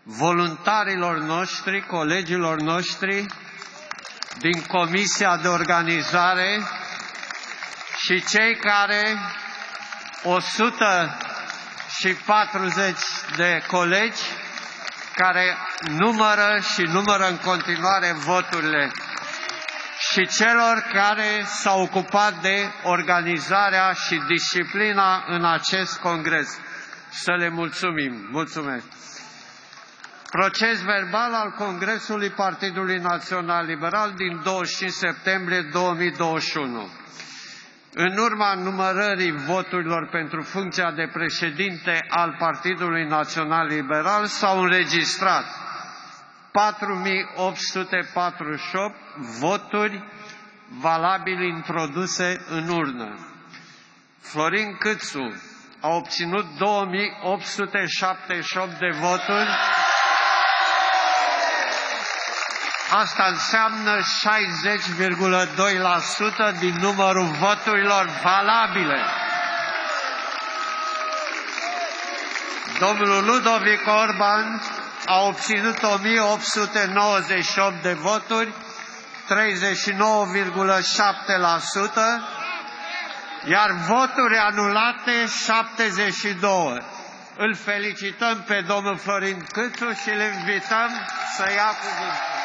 voluntarilor noștri, colegilor noștri din Comisia de Organizare și cei care 140 de colegi care numără în continuare voturile și celor care s-au ocupat de organizarea și disciplina în acest congres. Să le mulțumim. Mulțumesc. Proces verbal al Congresului Partidului Național Liberal din 25 septembrie 2021. În urma numărării voturilor pentru funcția de președinte al Partidului Național Liberal s-au înregistrat 4.848 voturi valabile introduse în urnă. Florin Câțu a obținut 2.878 de voturi. Asta înseamnă 60,2% din numărul voturilor valabile. Domnul Ludovic Orban a obținut 1.898 de voturi, 39,7%, iar voturi anulate 72. Îl felicităm pe domnul Florin Câțu și îl invităm să ia cuvântul.